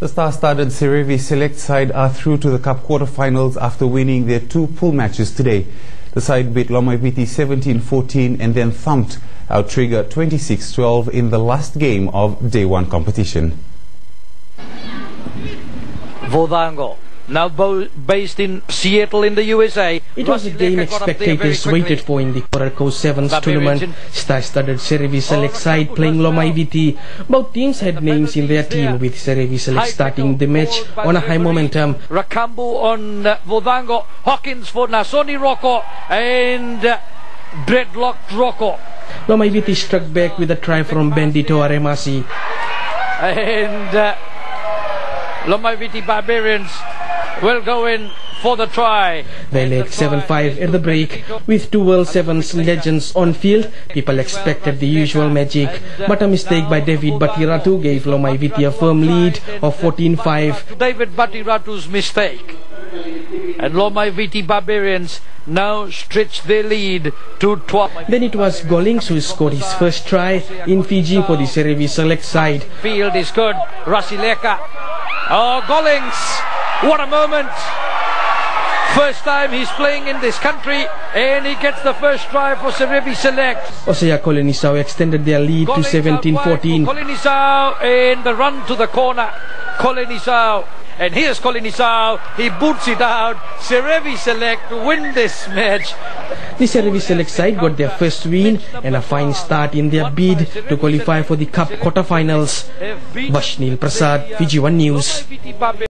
The star-studded Serevi Select side are through to the Cup quarter-finals after winning their two pool matches today. The side beat Lomaiviti 17-14 and then thumped Outrigger 26-12 in the last game of Day 1 competition. Vodango, now based in Seattle in the USA. It was a game spectators waited for in the Coraco Sevens tournament. Star-studded Serevi Select side playing Lomaiviti. Both teams had names in their team, with Serevi Select starting the match on a high momentum. Rakambu on Vodango, Hawkins for Nasoni Rocco and Dreadlocked Rocco. Lomaiviti struck back with a try from Bendito Aremasi. And Lomaiviti Barbarians will go in for the try. They led 7-5 at the break. With two World Sevens legends on field, people expected the usual magic. But a mistake by David Batiratu gave Lomaiviti a firm lead of 14-5. David Batiratu's mistake. And Lomaiviti Barbarians now stretch their lead to 12. Then it was Golings who scored his first try in Fiji for the Serevi Select side. Field is good. Rasileka. Oh, Golings! What a moment! First time he's playing in this country, and he gets the first try for Serevi Select. Osea Colonisao extended their lead to 17-14. Colonisao in the run to the corner. Colonisao. And here's Colonisao. He boots it out. Serevi Select win this match. The Serevi Select side got their first win and a fine start in their bid to qualify for the Cup quarterfinals. Bashnil Prasad, Fiji One News.